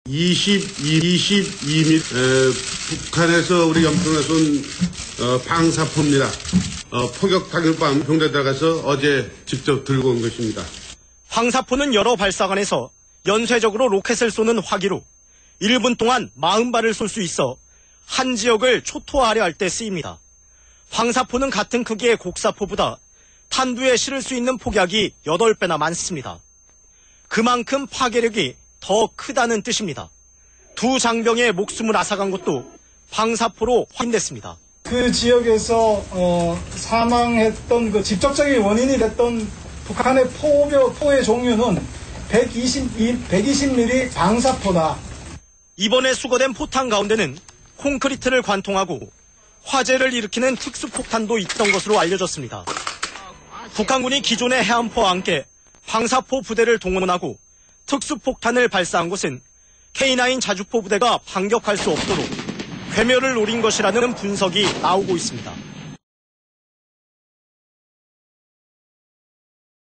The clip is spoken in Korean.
22mm 북한에서 우리 염통에 쏜 방사포입니다. 포격 당일 밤 병대 들어가서 어제 직접 들고 온 것입니다. 방사포는 여러 발사관에서 연쇄적으로 로켓을 쏘는 화기로 1분 동안 40발을 쏠 수 있어 한 지역을 초토화하려 할 때 쓰입니다. 방사포는 같은 크기의 곡사포보다 탄두에 실을 수 있는 폭약이 8배나 많습니다. 그만큼 파괴력이 더 크다는 뜻입니다. 두 장병의 목숨을 앗아간 것도 방사포로 확인됐습니다. 그 지역에서 사망했던 그 직접적인 원인이 됐던 북한의 포의 종류는 120mm 방사포다. 이번에 수거된 포탄 가운데는 콘크리트를 관통하고 화재를 일으키는 특수폭탄도 있던 것으로 알려졌습니다. 북한군이 기존의 해안포와 함께 방사포 부대를 동원하고 특수폭탄을 발사한 곳은 K9 자주포 부대가 반격할 수 없도록 괴멸을 노린 것이라는 분석이 나오고 있습니다.